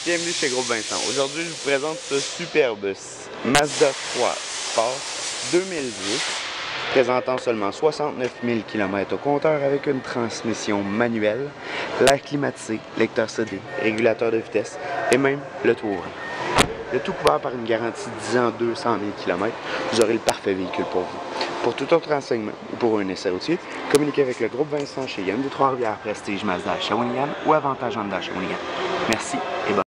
bienvenue chez Groupe Vincent. Aujourd'hui, je vous présente ce superbe Mazda 3 Sport 2010, présentant seulement 69 000 km au compteur avec une transmission manuelle, l'air climatisé, lecteur CD, régulateur de vitesse et même le toit ouvrant. Le tout couvert par une garantie de 10 ans 200 000 km, vous aurez le parfait véhicule pour vous. Pour tout autre renseignement ou pour un essai routier, communiquez avec le groupe Vincent chez Yann de Trois-Rivières, Prestige Mazda à Shawinigan ou Avantage Honda à Shawinigan. Merci et bonne